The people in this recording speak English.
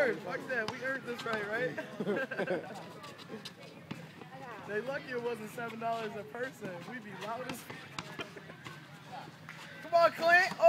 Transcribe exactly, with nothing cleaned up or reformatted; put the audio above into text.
earned. Fuck that. We earned this right, right? They lucky it wasn't seven dollars a person. We'd be loud as. Come on, Clint.